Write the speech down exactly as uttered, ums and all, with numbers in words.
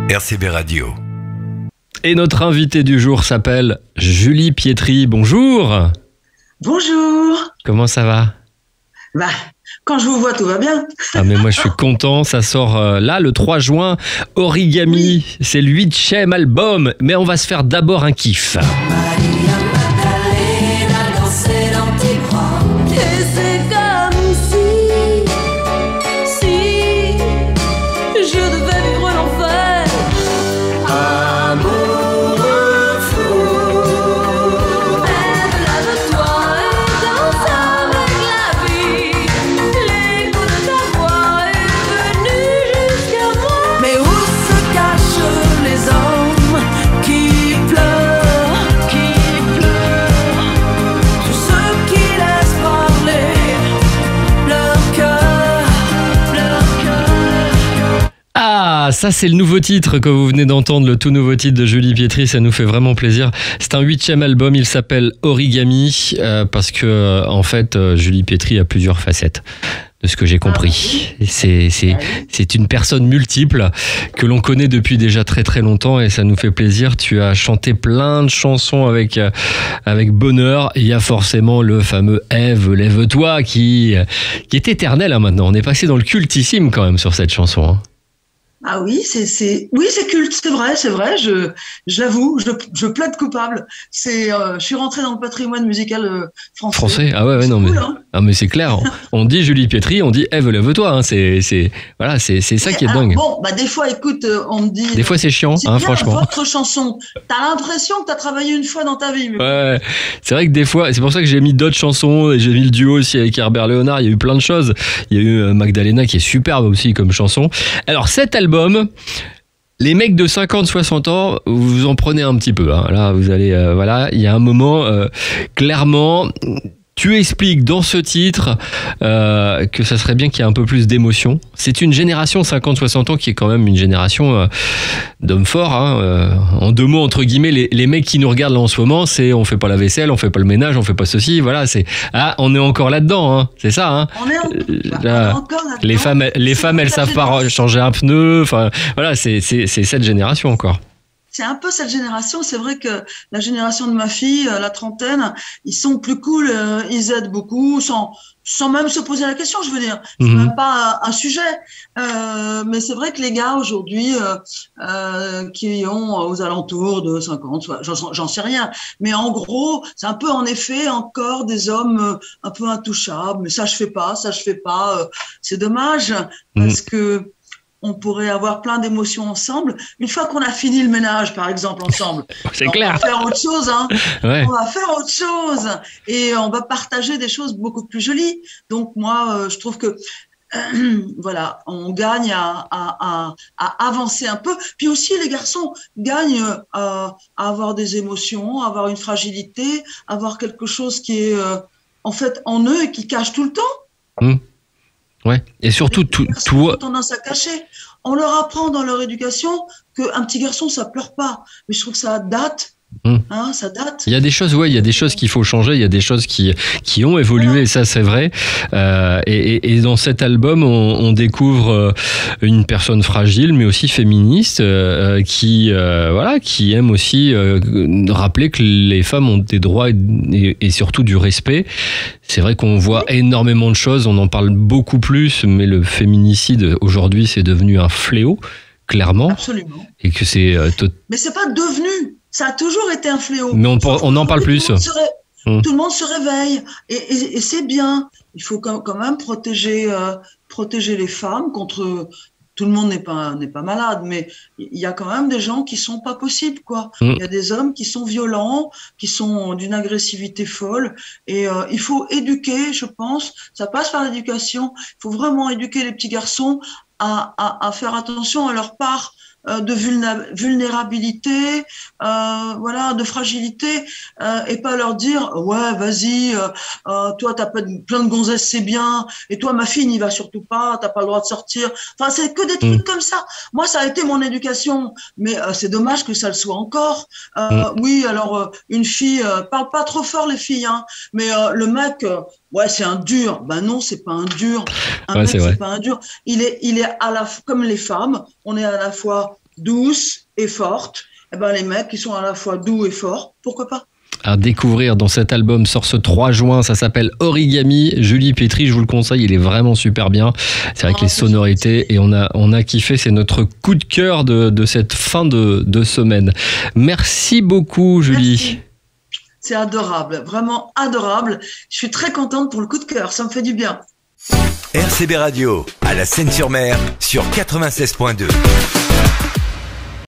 R C B Radio. Et notre invitée du jour s'appelle Julie Pietri. Bonjour. Bonjour. Comment ça va ? Bah, quand je vous vois, tout va bien. Ah mais moi je suis content, ça sort euh, là le trois juin, Origami, oui. C'est le huitième album, mais on va se faire d'abord un kiff. Ça, c'est le nouveau titre que vous venez d'entendre, le tout nouveau titre de Julie Pietri. Ça nous fait vraiment plaisir. C'est un huitième album. Il s'appelle Origami euh, parce que, en fait, euh, Julie Pietri a plusieurs facettes. De ce que j'ai compris. C'est, c'est, c'est une personne multiple que l'on connaît depuis déjà très très longtemps et ça nous fait plaisir. Tu as chanté plein de chansons avec, avec bonheur. Il y a forcément le fameux Ève, lève-toi qui, qui est éternel hein, maintenant. On est passé dans le cultissime quand même sur cette chanson. Hein. Ah oui, c'est, c'est, oui, c'est culte, c'est vrai, c'est vrai, je, j'avoue, je, je plaide coupable. C'est, euh, je suis rentrée dans le patrimoine musical euh, français. Français, ah ouais, ouais, non, cool, mais, hein. ah, mais c'est clair. On dit Julie Pietri, on dit Ève, lève-toi, hein, c'est, c'est, voilà, c'est, c'est ça qui est alors, dingue. Bon, bah, des fois, écoute, on me dit. Des fois, c'est chiant, c'est hein, bien, franchement. Votre chanson, t'as l'impression que t'as travaillé une fois dans ta vie. Mais... Ouais, c'est vrai que des fois, c'est pour ça que j'ai mis d'autres chansons, et j'ai mis le duo aussi avec Herbert Léonard, il y a eu plein de choses. Il y a eu Magdalena qui est superbe aussi comme chanson. Alors, cet album, les mecs de cinquante soixante ans, vous en prenez un petit peu. Hein. Là, vous allez, euh, voilà, il y a un moment, euh, clairement, tu expliques dans ce titre euh, que ça serait bien qu'il y ait un peu plus d'émotion. C'est une génération cinquante soixante ans qui est quand même une génération euh, d'hommes forts. Hein. Euh, en deux mots, entre guillemets, les, les mecs qui nous regardent là en ce moment, c'est on fait pas la vaisselle, on fait pas le ménage, on fait pas ceci. Voilà, c'est ah, on est encore là-dedans. Hein. C'est ça. Hein. On est, en... euh, bah, là, on est encore là-dedans. Les femmes, les c'est femmes, elles savent pas changer un pneu. Enfin, voilà, c'est, c'est, c'est cette génération encore. C'est un peu cette génération. C'est vrai que la génération de ma fille, la trentaine, ils sont plus cool, euh, ils aident beaucoup, sans, sans même se poser la question, je veux dire. C'est mm-hmm. même pas un sujet. Euh, mais c'est vrai que les gars aujourd'hui, euh, euh, qui ont aux alentours de cinquante, j'en, j'en sais rien. Mais en gros, c'est un peu en effet encore des hommes euh, un peu intouchables. Mais ça, je fais pas, ça, je fais pas. Euh, c'est dommage mm-hmm. parce que on pourrait avoir plein d'émotions ensemble. Une fois qu'on a fini le ménage, par exemple, ensemble, c'est on clair. va faire autre chose. Hein. Ouais. On va faire autre chose et on va partager des choses beaucoup plus jolies. Donc moi, euh, je trouve que euh, voilà, on gagne à, à, à, à avancer un peu. Puis aussi, les garçons gagnent à, à avoir des émotions, à avoir une fragilité, à avoir quelque chose qui est euh, en fait en eux et qui cache tout le temps. Mmh. Ouais, et surtout tout, tout... tendance à cacher. On leur apprend dans leur éducation qu'un petit garçon ça pleure pas, mais je trouve que ça date. Mmh. Hein, ça date. Il y a des choses, ouais, il y a des choses qu'il faut changer, il y a des choses qui qui ont évolué, voilà. Et ça c'est vrai. Euh, et, et, et dans cet album, on, on découvre une personne fragile, mais aussi féministe, euh, qui euh, voilà, qui aime aussi euh, rappeler que les femmes ont des droits et, et, et surtout du respect. C'est vrai qu'on voit énormément de choses, on en parle beaucoup plus, mais le féminicide aujourd'hui c'est devenu un fléau, clairement. Absolument. Et que c'est. Euh, tot... Mais c'est pas devenu. Ça a toujours été un fléau. Mais on, on en parle plus. Tout le monde se, ré... mmh. tout le monde se réveille. Et, et, et c'est bien. Il faut quand même protéger, euh, protéger les femmes contre... Tout le monde n'est pas, n'est pas malade, mais il y a quand même des gens qui sont pas possibles, quoi. Mmh. Il y a des hommes qui sont violents, qui sont d'une agressivité folle. Et euh, il faut éduquer, je pense. Ça passe par l'éducation. Il faut vraiment éduquer les petits garçons à, à, à faire attention à leur part de vulnérabilité, euh, voilà, de fragilité, euh, et pas leur dire ouais vas-y, euh, euh, toi t'as plein de gonzesses c'est bien, et toi ma fille n'y va surtout pas, t'as pas le droit de sortir. Enfin c'est que des trucs mmh. comme ça. Moi ça a été mon éducation, mais euh, c'est dommage que ça le soit encore. Euh, mmh. Oui alors euh, une fille euh, parle pas trop fort les filles, hein, mais euh, le mec euh, ouais c'est un dur. Ben non c'est pas un dur. Un ouais, mec c'est, c'est pas un dur. Il est il est à la comme les femmes, on est à la fois douce et forte. Eh ben, les mecs qui sont à la fois doux et forts, pourquoi pas? À découvrir dans cet album, sort ce trois juin, ça s'appelle Origami. Julie Pétry, je vous le conseille, il est vraiment super bien. C'est vrai que Ah, les c'est sonorités, et on a, on a kiffé, c'est notre coup de cœur de, de cette fin de, de semaine. Merci beaucoup, Julie. Merci. C'est adorable, vraiment adorable. Je suis très contente pour le coup de cœur, ça me fait du bien. R C B Radio, à la Seine-sur-Mer, sur quatre-vingt-seize point deux.